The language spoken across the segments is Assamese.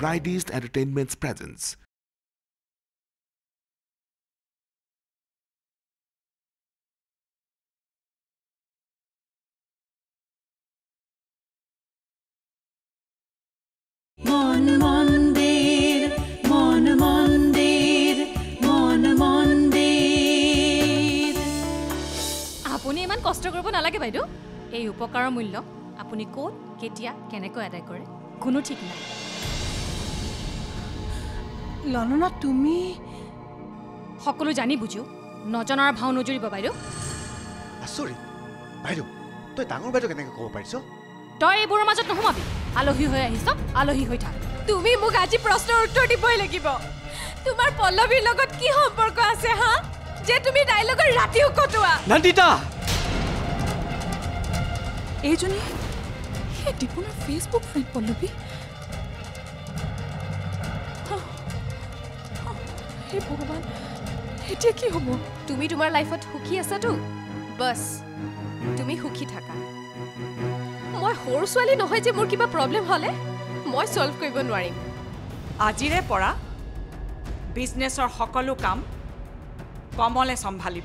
Brightest Entertainment's presence. Mon Mandir, Mon Mandir, Mon Mandir. আপুনি ইমান কষ্ট কৰিব নালাগে বাইদেউ এই উপকাৰৰ মূল্য আপুনি কোট কেতিয়া কেনেকৈ আদায় কৰে কোনো ঠিক নাই ললনা তুমি সকলো জানি বুজিও নজনাৰ ভাও নজৰিব বাইদেউ আচৰিত বাইদেউ তই ডাঙৰ বাইদেউ কেনেকৈ ক'ব পাৰিছ তই এইবোৰৰ মাজত নোসোমাবি আলহী হৈ আহিছ আলহী হৈ থাক তুমি মোক আজি প্ৰশ্নৰ উত্তৰ দিবই লাগিব তোমাৰ পল্লৱীৰ লগত কি সম্পৰ্ক আছে হা যে তুমি তাইৰ লগত ৰাতিও কটোৱা নন্দিতা এইজনী এই দীপনৰ ফেচবুক ফ্ৰেণ্ড পল্লৱী হে ভগৱান এতিয়া কি হ'ব তুমি তোমাৰ লাইফত সুখী আছাতো বস তুমি সুখী থাকা মই সৰু ছোৱালী নহয় যে মোৰ কিবা প্ৰব্লেম হ'লে মই সলভ কৰিব নোৱাৰিম আজিৰে পৰা বিজনেছৰ সকলো কাম কমলে সম্ভালিব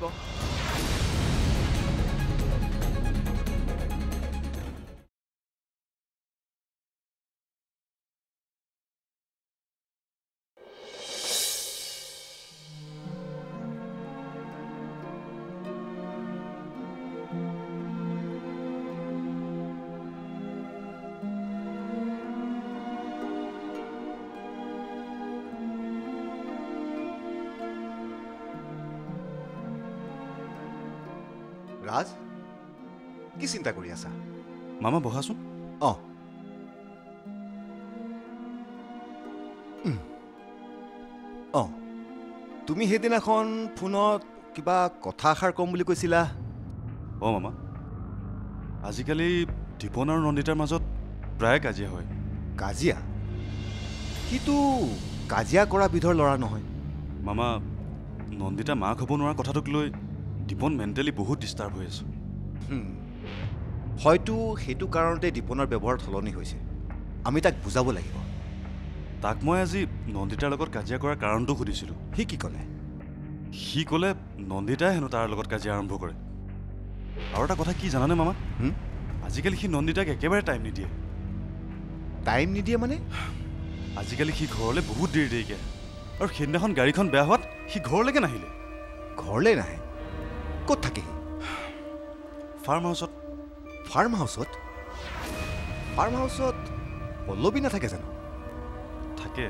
ৰাজ কি চিন্তা কৰি আছা মামা বহাচোন তুমি সেইদিনাখন ফোনত কিবা কথা এষাৰ ক'ম বুলি কৈছিলা মামা আজিকালি দীপন আৰু নন্দিতাৰ মাজত প্ৰায় কাজিয়া হয় কাজিয়া সিটো কাজিয়া কৰা বিধৰ ল'ৰা নহয় মামা নন্দিতা মাক হ'ব নোৱাৰা কথাটোক লৈ দীপন মেণ্টেলি বহুত ডিষ্টাৰ্ব হৈ আছে হয়তো সেইটো কাৰণতে দীপনৰ ব্যৱহাৰ সলনি হৈছে আমি তাক বুজাব লাগিব তাক মই আজি নন্দিতাৰ লগত কাজিয়া কৰাৰ কাৰণটো সুধিছিলোঁ সি কি ক'লে সি ক'লে নন্দিতাই হেনো তাৰ লগত কাজিয়া আৰম্ভ কৰে আৰু এটা কথা কি জানানে মামা আজিকালি সি নন্দিতাক একেবাৰে টাইম নিদিয়ে মানে আজিকালি সি ঘৰলৈ বহুত দেৰিকে আৰু সেইদিনাখন গাড়ীখন বেয়া হোৱাত সি ঘৰলৈকে নাহিলে ঘৰলৈ নাহে ক'ত থাকে সি ফাৰ্ম হাউচত পল্লৱী নাথাকে জানো থাকে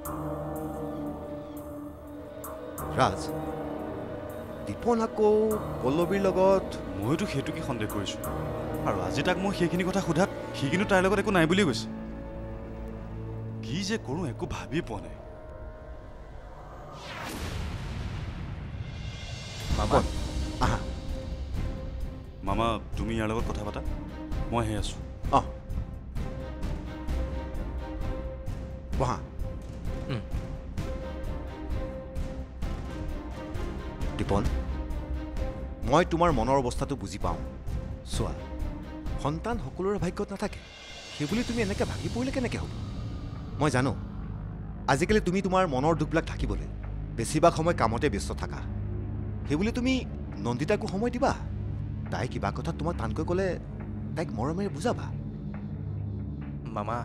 ৰাজ দীপন আকৌ পল্লৱীৰ লগত মইতো সেইটোকে সন্দেহ কৰিছোঁ আৰু আজি তাক মই সেইখিনি কথা সোধাত সি কিন্তু তাইৰ লগত একো নাই বুলিয়ে কৈছে কি যে কৰোঁ একো ভাবিয়ে পোৱা নাই মামা তুমি ইয়াৰ লগত কথা পাতা মই আহি আছোঁ বহা দীপন মই তোমাৰ মনৰ অৱস্থাটো বুজি পাওঁ চোৱা সন্তান সকলোৰে ভাগ্যত নাথাকে সেইবুলি তুমি এনেকৈ ভাগি পৰিলে কেনেকৈ হ'ব মই জানো আজিকালি তুমি তোমাৰ মনৰ দুখবিলাক থাকিবলৈ বেছিভাগ সময় কামতে ব্যস্ত থাকা সেইবুলি তুমি নন্দিতাকো সময় দিবা তাই কিবা কথা তোমাক টানকৈ ক'লে তাইক মৰমেৰে বুজাবা মামা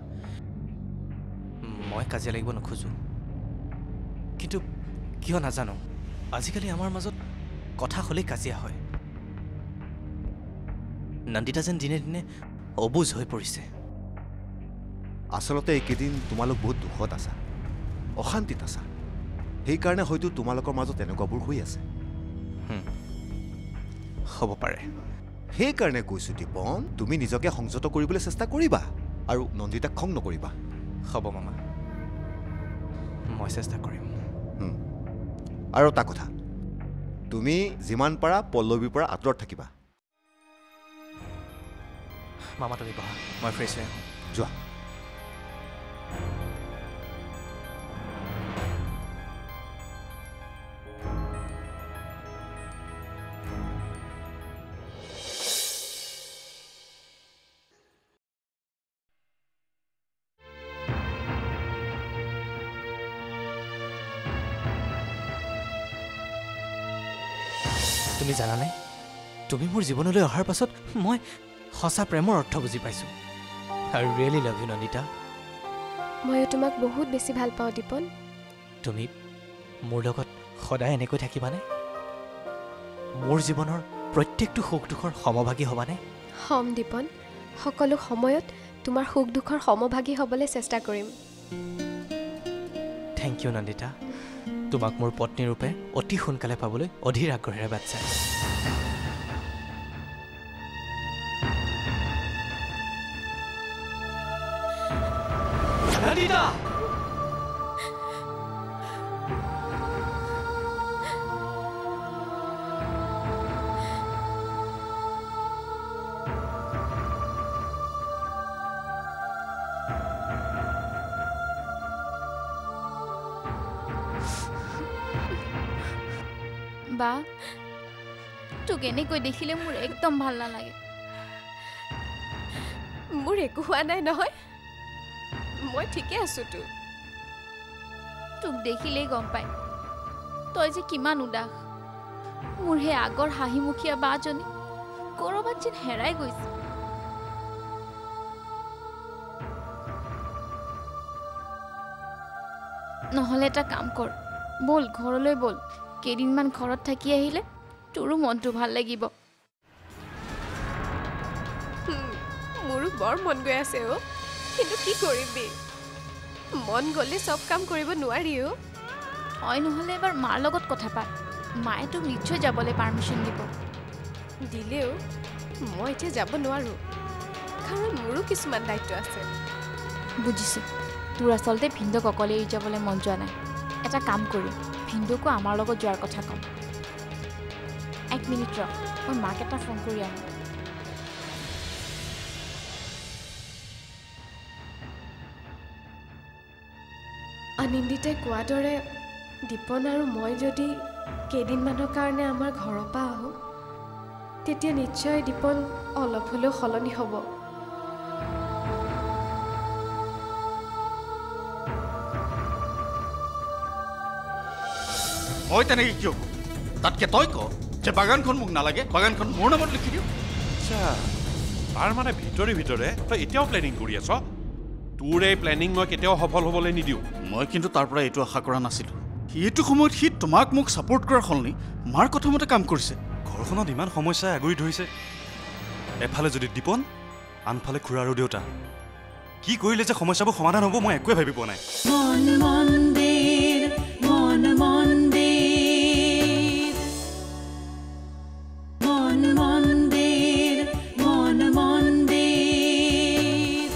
মই কাজিয়া লাগিব নোখোজোঁ কিন্তু কিয় নাজানো আজিকালি আমাৰ মাজত কথা হ'লেই কাজিয়া হয় নন্দিতা যেন দিনে দিনে অবুজ হৈ পৰিছে আচলতে এইকেইদিন তোমালোক বহুত দুখত আছা অশান্তিত আছা সেইকাৰণে হয়তো তোমালোকৰ মাজত এনেকুৱাবোৰ হৈ আছে হ'ব পাৰে সেইকাৰণে কৈছোঁ দীপন তুমি নিজকে সংযত কৰিবলৈ চেষ্টা কৰিবা আৰু নন্দিতাক খং নকৰিবা হ'ব মামা মই চেষ্টা কৰিম আৰু এটা কথা তুমি যিমান পাৰা পল্লৱীৰ পৰা আঁতৰত থাকিবা মামা তুমি বহা মই ফ্ৰেছ হৈ আহোঁ যোৱা তুমি জানানে তুমি মোৰ জীৱনলৈ অহাৰ পাছত মই সঁচা প্ৰেমৰ অৰ্থ বুজি পাইছোঁ I really love you Nandita ময়ো তোমাক বহুত বেছি ভাল পাওঁ দীপন তুমি মোৰ লগত সদায় এনেকৈ থাকিবানে মোৰ জীৱনৰ প্ৰত্যেকটো সুখ দুখৰ সমভাগী হ'বানে হম দীপন সকলো সময়ত তোমাৰ সুখ দুখৰ সমভাগী হ'বলৈ চেষ্টা কৰিম থেংক ইউ নন্দিতা তোমাক মোৰ পত্নী ৰূপে অতি সোনকালে পাবলৈ অধীৰ আগ্ৰহেৰে বাট চাই নন্দিতা বা তোক এনেকৈ দেখিলে মোৰ একদম ভাল নালাগে মোৰ একো হোৱা নাই নহয় মই ঠিকে আছোঁ তোক দেখিলেই গম পাই তই যে কিমান উদাস মোৰ সেই আগৰ হাঁহিমুখীয়া বাজনী ক'ৰবাত যেন হেৰাই গৈছে নহ'লে এটা কাম কৰ বল ঘৰলৈ বল কেইদিনমান ঘৰত থাকি আহিলে তোৰো মনটো ভাল লাগিব মোৰো বৰ মন গৈ আছে কিন্তু কি কৰিবি মন গ'লে চব কাম কৰিব নোৱাৰি হয় নহ'লে এবাৰ মাৰ লগত কথা পাত মায়ে তোক নিশ্চয় যাবলৈ পাৰ্মিশ্যন দিব দিলেও মই এতিয়া যাব নোৱাৰোঁ কাৰণ মোৰো কিছুমান দায়িত্ব আছে বুজিছোঁ তোৰ আচলতে ভিন্দক অকলে এৰি যাবলৈ মন যোৱা নাই এটা কাম কৰিম ভিন্দকো আমাৰ লগত যোৱাৰ কথা ক'ম 1 মিনিট ৰ মই মাক এটা ফোন কৰি আহোঁ আনন্দিতাই কোৱাৰ দৰে দীপন আৰু মই যদি কেইদিনমানৰ কাৰণে আমাৰ ঘৰৰ পৰা আহোঁ তেতিয়া নিশ্চয় দীপন অলপ হ'লেও সলনি হ'ব মই তেনেকৈ কিয় কওঁ তাতকৈ তই ক যে বাগানখন মোক নালাগে বাগানখন মোৰ নামত লিখি দিওঁ আচ্ছা তাৰ মানে ভিতৰে তই এতিয়াও প্লেনিং কৰি আছ তোৰ এই প্লেনিং মই কেতিয়াও সফল হ'বলৈ নিদিওঁ মই কিন্তু তাৰ পৰা এইটো আশা কৰা নাছিলোঁ এইটো সময়ত সি তোমাক মোক ছাপোৰ্ট কৰাৰ সলনি মাৰ কথামতে কাম কৰিছে ঘৰখনত ইমান সমস্যাই আগুৰি ধৰিছে এফালে যদি দীপন আনফালে খুৰা আৰু দেউতা কি কৰিলে যে সমস্যাবোৰ সমাধান হ'ব মই একোৱে ভাবি পোৱা নাই মন মন্দিৰ মন মন্দিৰ মন মন্দিৰ মন মন্দিৰ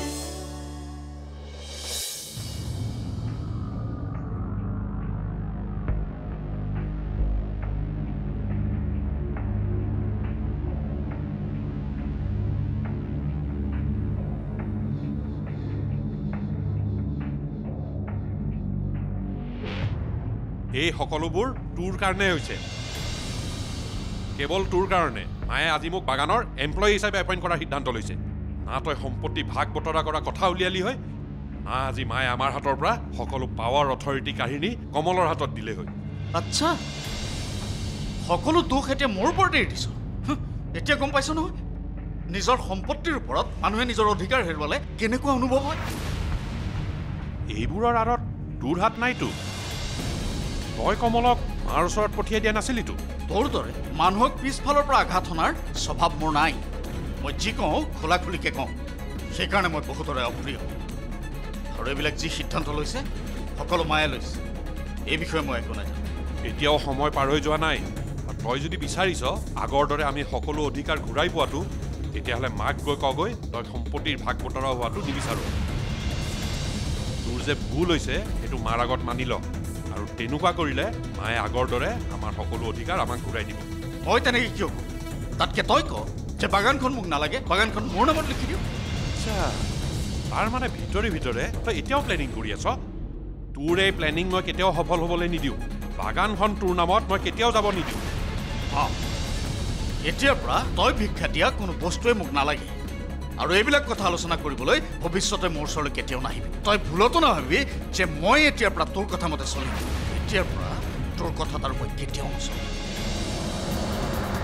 এই সকলোবোৰ তোৰ কাৰণে হৈছে কেৱল তোৰ কাৰণে মায়ে আজি মোক বাগানৰ এমপ্লয়ী হিচাপে এপইণ্ট কৰাৰ সিদ্ধান্ত লৈছে না তই সম্পত্তি ভাগ বতৰা কৰা কথা উলিয়ালি হয় না আজি মায়ে আমাৰ হাতৰ পৰা সকলো পাৱাৰ অথৰিটি কাহিনী কমলৰ হাতত দিলে হয় আচ্ছা সকলো দোষ এতিয়া মোৰ ওপৰতে এৰি দিছ এতিয়া গম পাইছ নহয় নিজৰ সম্পত্তিৰ ওপৰত মানুহে নিজৰ অধিকাৰ হেৰুৱালে কেনেকুৱা অনুভৱ হয় এইবোৰৰ আঁৰত তোৰ হাত নাইতো তই কমলক মাৰ ওচৰত পঠিয়াই দিয়া নাছিলিতো তোৰ দৰে মানুহক পিছফালৰ পৰা আঘাত সনাৰ স্বভাৱ মোৰ নাই মই যি কওঁ খোলা খুলিকৈ কওঁ সেইকাৰণে মই বহুতৰে অপ্ৰিয় আৰু এইবিলাক যি সিদ্ধান্ত লৈছে সকলো মায়ে লৈছে এই বিষয়ে মই একো নাজানো এতিয়াও সময় পাৰ হৈ যোৱা নাই তই যদি বিচাৰিছ আগৰ দৰে আমি সকলো অধিকাৰ ঘূৰাই পোৱাটো তেতিয়াহ'লে মাক গৈ কগৈ তই সম্পত্তিৰ ভাগ বতৰা হোৱাটো নিবিচাৰোঁ তোৰ যে ভুল হৈছে সেইটো মাৰ আগত মানি ল আৰু তেনেকুৱা কৰিলে মায়ে আগৰ দৰে আমাৰ সকলো অধিকাৰ আমাক ঘূৰাই দিব মই তেনেকৈ কিয় কওঁ তাতকৈ তই ক যে বাগানখন মোক নালাগে বাগানখন মোৰ নামত লিখি দিওঁ আচ্ছা তাৰ মানে ভিতৰে তই এতিয়াও প্লেনিং কৰি আছ তোৰ এই প্লেনিং মই কেতিয়াও সফল হ'বলৈ নিদিওঁ বাগানখন তোৰ নামত মই কেতিয়াও যাব নিদিওঁ এতিয়াৰ পৰা তই ভিক্ষা দিয়া কোনো বস্তুৱে মোক নালাগে আৰু এইবিলাক কথা আলোচনা কৰিবলৈ ভৱিষ্যতে মোৰ ওচৰলৈ কেতিয়াও নাহিবি তই ভুলতো নাভাবিবি যে মই এতিয়াৰ পৰা তোৰ কথা মতে চলিম এতিয়াৰ পৰা তোৰ কথাত আৰু মই কেতিয়াও নচলিম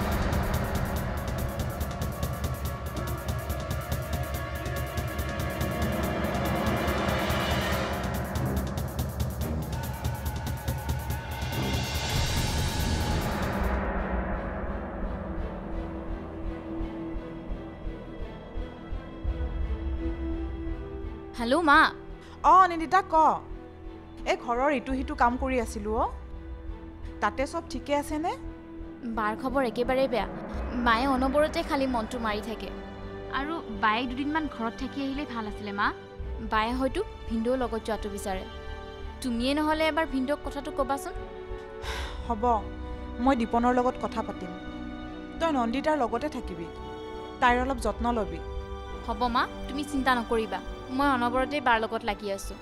হেল্ল' মা নিদিতা ক এই ঘৰৰ ইটো সিটো কাম কৰি আছিলোঁ তাতে চব ঠিকে আছেনে বাৰ খবৰ একেবাৰে বেয়া মায়ে অনবৰতে খালি মনটো মাৰি থাকে আৰু বায়ে দুদিনমান ঘৰত থাকি আহিলে ভাল আছিলে মা বায়ে হয়তো ভিন্দৌৰ লগত যোৱাটো বিচাৰে তুমিয়ে নহ'লে এবাৰ ভিন্দৌক কথাটো ক'বাচোন হ'ব মই দীপনৰ লগত কথা পাতিম তই নন্দিতাৰ লগতে থাকিবি তাইৰ অলপ যত্ন ল'বি হ'ব মা তুমি চিন্তা নকৰিবা মই অনবৰতে বাৰ লগত লাগি আছোঁ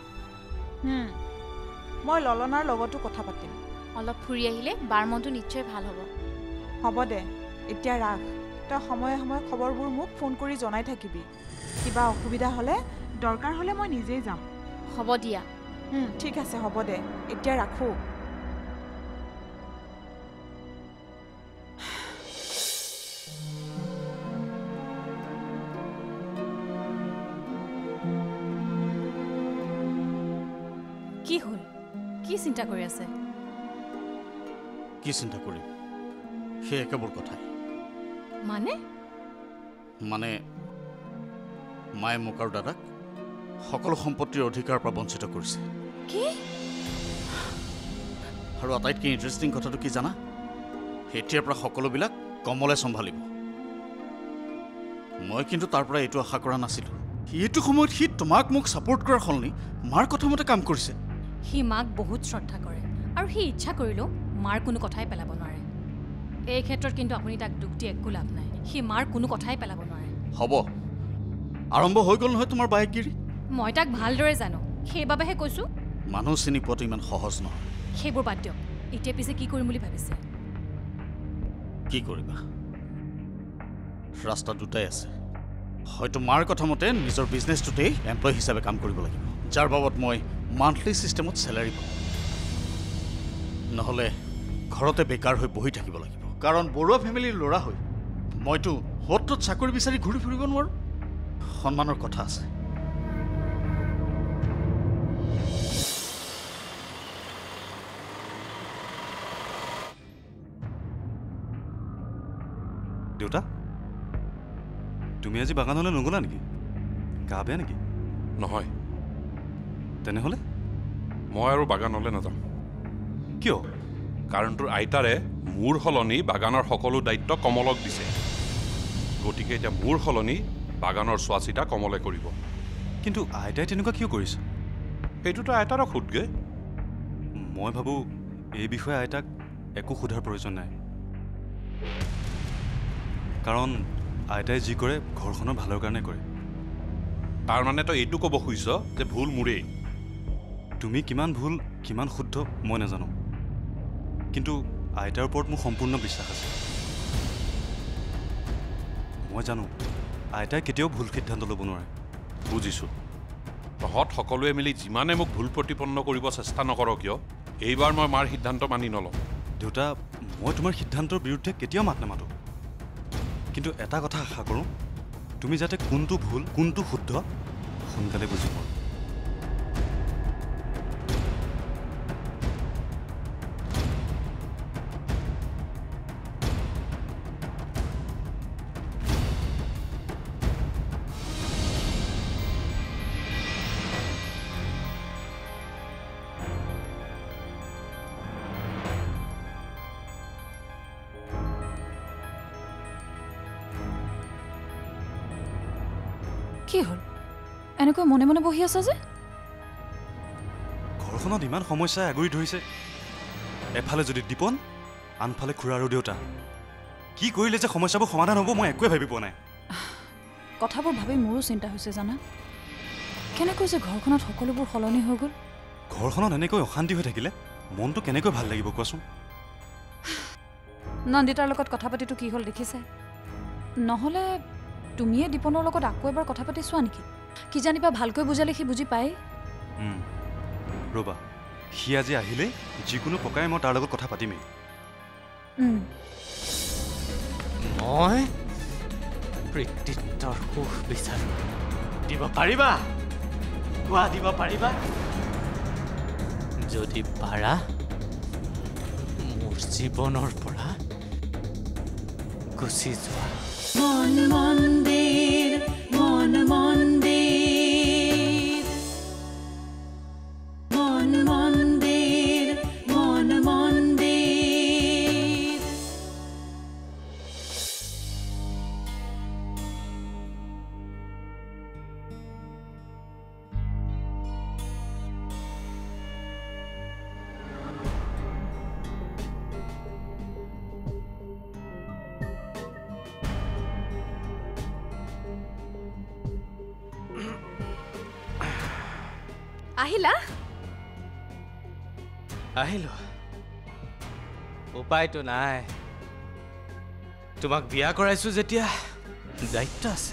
মই ললনাৰ লগতো কথা পাতিম অলপ ফুৰি আহিলে বাৰ মনটো নিশ্চয় ভাল হ'ব হ'ব দে এতিয়া ৰাখ তই সময়ে সময়ে খবৰবোৰ মোক ফোন কৰি জনাই থাকিবি কিবা অসুবিধা হ'লে দৰকাৰ হ'লে মই নিজেই যাম হ'ব দিয়া ঠিক আছে হ'ব দে এতিয়া ৰাখোঁ কি হ'ল কি চিন্তা কৰি আছে কি চিন্তা কৰিম সেই একেবোৰ কথাই মানে মায়ে মোক আৰু দাদাক সকলো সম্পত্তিৰ অধিকাৰৰ পৰা বঞ্চিত কৰিছে কি আৰু আটাইতকৈ ইণ্টাৰেষ্টিং কথাটো কি জানা এতিয়াৰ পৰা সকলোবিলাক কমলে চম্ভালিব মই কিন্তু তাৰ পৰা এইটো আশা কৰা নাছিলোঁ এইটো সময়ত সি তোমাক মোক ছাপোৰ্ট কৰাৰ সলনি মাৰ কথামতে কাম কৰিছে সি মাক বহুত শ্ৰদ্ধা কৰে আৰু সি ইচ্ছা কৰিলেও মাৰ কোনো কথাই পেলাব নোৱাৰে এই ক্ষেত্ৰত কিন্তু আপুনি তাক দুখ দি একো লাভ নাই সি মাৰ কোনো কথাই পেলাব নোৱাৰে হ'ব আৰম্ভ হৈ গ'ল নহয় তোমাৰ বায়েকগিৰি মই তাক ভালদৰে জানো সেইবাবেহে কৈছোঁ মানুহ চিনি পোৱাটো ইমান সহজ নহয় সেইবোৰ বাদ দিয়ক এতিয়া পিছে কি কৰিম বুলি ভাবিছে কি কৰিবা ৰাস্তা দুটাই আছে হয়তো মাৰ কথা মতে নিজৰ বিজনেছটোতেই এমপ্লয় হিচাপে কাম কৰিব লাগিব যাৰ বাবদ মই মান্থলি ছিষ্টেমত চেলাৰী পাওঁ নহ'লে ঘৰতে বেকাৰ হৈ বহি থাকিব লাগিব কাৰণ বৰুৱা ফেমিলিৰ ল'ৰা হৈ মইতো হতত চাকৰি বিচাৰি ঘূৰি ফুৰিব নোৱাৰোঁ সন্মানৰ কথা আছে দেউতা তুমি আজি বাগানলৈ নগ'লা নেকি গা বেয়া নেকি নহয় তেনেহ'লে মই আৰু বাগানলৈ নাযাওঁ কিয় কাৰণ তোৰ আইতাৰে মোৰ সলনি বাগানৰ সকলো দায়িত্ব কমলক দিছে গতিকে এতিয়া মোৰ সলনি বাগানৰ চোৱা চিতা কমলে কৰিব কিন্তু আইতাই তেনেকুৱা কিয় কৰিছে সেইটোতো আইতাৰক সোধগে মই ভাবোঁ এই বিষয়ে আইতাক একো সোধাৰ প্ৰয়োজন নাই কাৰণ আইতাই যি কৰে ঘৰখনৰ ভালৰ কাৰণে কৰে তাৰমানে তই এইটো ক'ব খুজিছ যে ভুল মোৰেই তুমি কিমান ভুল কিমান শুদ্ধ মই নাজানো কিন্তু আইতাৰ ওপৰত মোৰ সম্পূৰ্ণ বিশ্বাস আছে মই জানো আইতাই কেতিয়াও ভুল সিদ্ধান্ত ল'ব নোৱাৰে বুজিছোঁ তহঁত সকলোৱে মিলি যিমানে মোক ভুল প্ৰতিপন্ন কৰিব চেষ্টা নকৰ কিয় এইবাৰ মই মাৰ সিদ্ধান্ত মানি নলওঁ দেউতা মই তোমাৰ সিদ্ধান্তৰ বিৰুদ্ধে কেতিয়াও মাত নামাতোঁ কিন্তু এটা কথা আশা কৰোঁ তুমি যাতে কোনটো ভুল কোনটো শুদ্ধ সোনকালে বুজি পোৱা কি হ'ল এনেকৈ মনে মনে বহি আছা যে ঘৰখনত ইমান সমস্যাই আগুৰি ধৰিছে এফালে যদি দীপন আনফালে খুৰা আৰু দেউতা কি কৰিলে যে সমস্যাবোৰ সমাধান হ'ব মই একোৱে ভাবি পোৱা নাই কথাবোৰ ভাবি মোৰো চিন্তা হৈছে জানা কেনেকৈ যে ঘৰখনত সকলোবোৰ সলনি হৈ গ'ল ঘৰখনত এনেকৈ অশান্তি হৈ থাকিলে মনটো কেনেকৈ ভাল লাগিব কোৱাচোন নন্দিতাৰ লগত কথা পাতিটো কি হ'ল দেখিছে নহ'লে তুমিয়ে দীপনৰ লগত আকৌ এবাৰ কথা পাতি চোৱা নেকি কি জানিবা ভালকৈ বুজালে সি বুজি পায় ৰ'বা সি আজি আহিলেই যিকোনো প্ৰকাৰে মই তাৰ লগত কথা পাতিমেই মই কৃতিত্বৰ সুখ বিচাৰোঁ দিব পাৰিবা কোৱা দিব পাৰিবা যদি পাৰা মোৰ জীৱনৰ পৰা গুচি যোৱা মন মন্দিৰ আহিলা আহিলো উপায়তো নাই তোমাক বিয়া কৰাইছো যেতিয়া দায়িত্ব আছে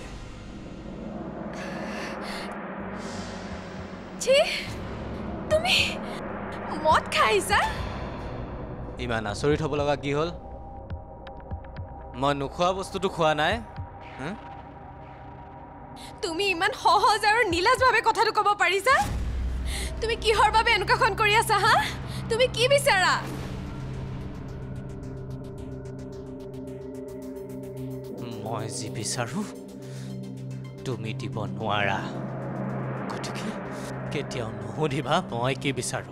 ছি তুমি মদ খাইছা ইমান আচৰিত হ'ব লগা কি হ'ল মই নোখোৱা বস্তুটো খোৱা নাই তুমি ইমান সহজ আৰু নীলাজভাৱে কথাটো ক'ব পাৰিছা তুমি কিহৰ বাবে এনেকুৱাখন কৰি আছা হা তুমি কি বিচাৰা মই যি বিচাৰো তুমি দিব নোৱাৰা গতিকে কেতিয়াও নুসুধিবা মই কি বিচাৰো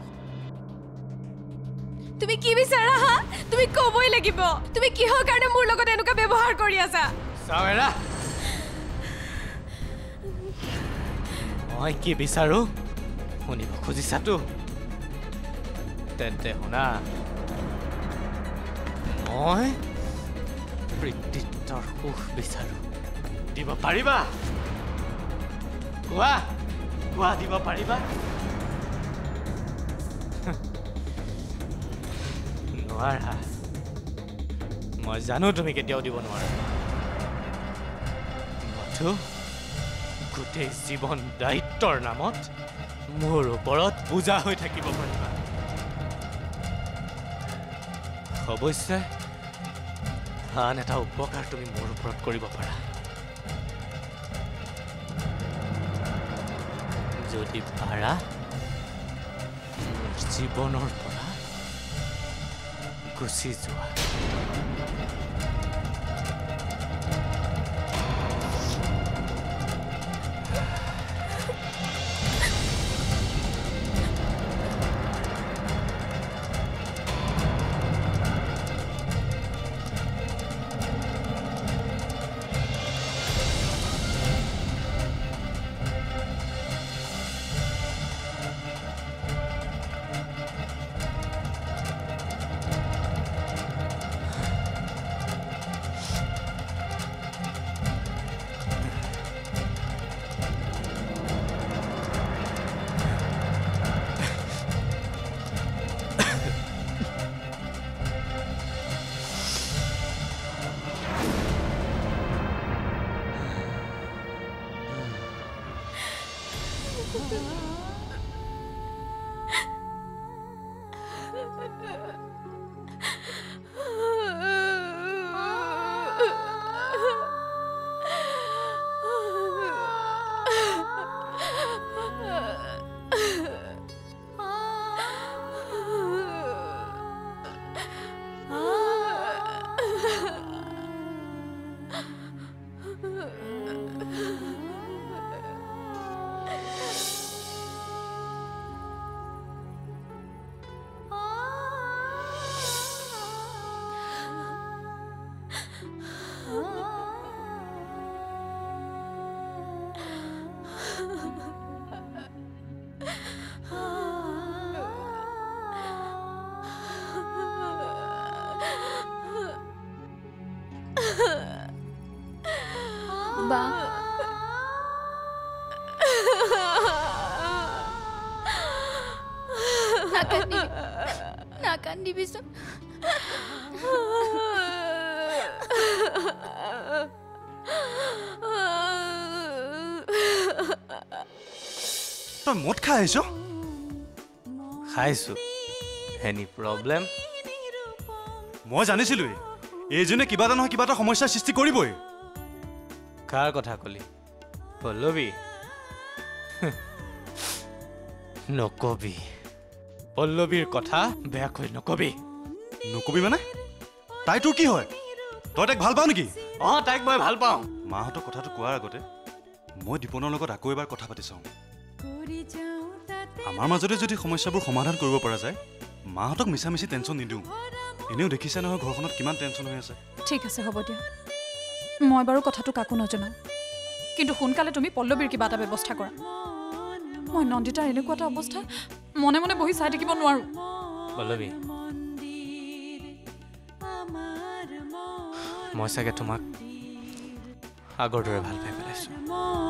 তুমি কি বিচাৰা হা তুমি ক'বই লাগিব তুমি কিহৰ কাৰণে মোৰ লগত এনেকুৱা ব্যৱহাৰ কৰি আছা চাৱেৰা মই কি বিচাৰো শুনিব খুজিছাতো তেন্তে শুনা মই কৃতিত্বৰ সুখ বিচাৰো দিব পাৰিবা কোৱা কোৱা দিব পাৰিবা নোৱাৰা মই জানো তুমি কেতিয়াও দিব নোৱাৰা মথু গোটেই জীৱন দায়িত্বৰ নামত মোৰ ওপৰত পূজা হৈ থাকিব পাৰিবা অৱশ্যে আন এটা উপকাৰ তুমি মোৰ ওপৰত কৰিব পাৰা যদি পাৰা মোৰ জীৱনৰ পৰা গুচি যোৱা বা নাকান্দিবিচোন তই মদ খাই আহিছ খাইছো এনি প্ৰব্লেম মই জানিছিলোৱেই এইজনে কিবা এটা নহয় কিবা এটা সমস্যাৰ সৃষ্টি কৰিবই কাৰ কথা কলি পল্লৱী নকবি পল্লৱীৰ কথা বেয়াকৈ নকবি নকবি মানে তাই তোৰ কি হয় তই তাইক ভাল পাওঁ নেকি তাইক মই ভাল পাওঁ মাহঁতক কথাটো কোৱাৰ আগতে মই দীপনৰ লগত আকৌ এবাৰ কথা পাতি চাওঁ আমাৰ মাজতে যদি সমস্যাবোৰ সমাধান কৰিব পৰা যায় মাহঁতক মিছামিছি টেনশ্যন নিদিওঁ এনেও দেখিছা নহয় ঘৰখনত কিমান টেনশ্যন হৈ আছে ঠিক আছে হ'ব দিয়া মই বাৰু কথাটো কাকো নজনাওঁ কিন্তু সোনকালে তুমি পল্লৱীৰ কিবা এটা ব্যৱস্থা কৰা মই নন্দিতাৰ এনেকুৱা এটা অৱস্থা মনে মনে বহি চাই থাকিব নোৱাৰোঁ পল্লৱী মই চাগে তোমাক আগৰ দৰে ভাল পাই পেলাইছোঁ